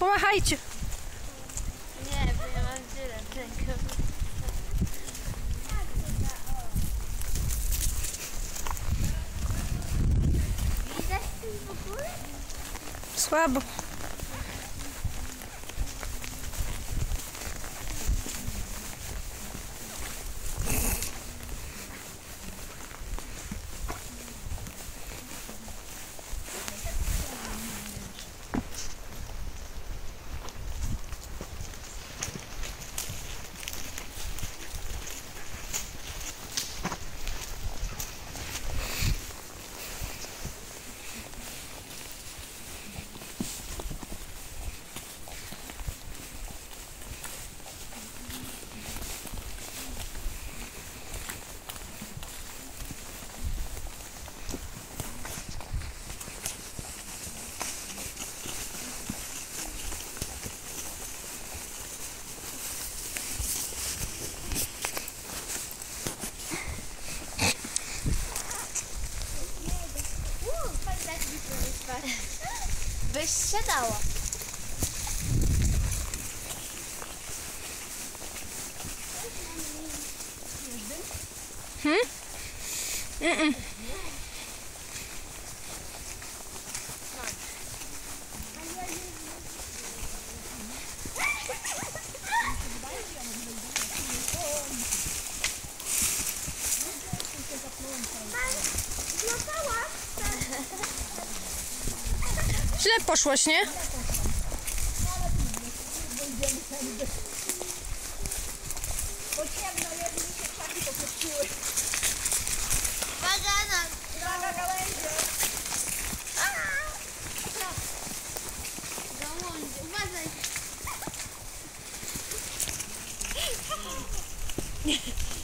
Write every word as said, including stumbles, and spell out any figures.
Pomachajcie. Nie, bo ja mam dziurę w ręku. Widać coś w ogóle? Słabo. Byś się dała. Hmm? Mm-mm. Źle poszłaś, nie? Bagana! Uwaga, gałęzie! Gałązie, uważaj!